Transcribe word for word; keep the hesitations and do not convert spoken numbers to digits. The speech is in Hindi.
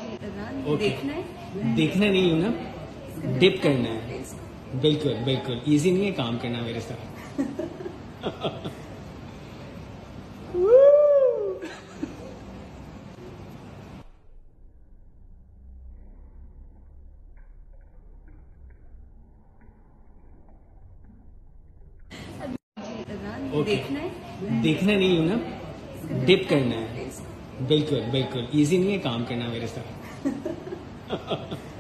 ओके देखना है। देखना नहीं हूँ ना, डिप करना है। बिल्कुल बिल्कुल, इजी नहीं है काम करना मेरे साथ। ओके देखना है। देखना नहीं हूँ ना, डिप करना है। बिल्कुल बिल्कुल, इजी नहीं है काम करना मेरे साथ।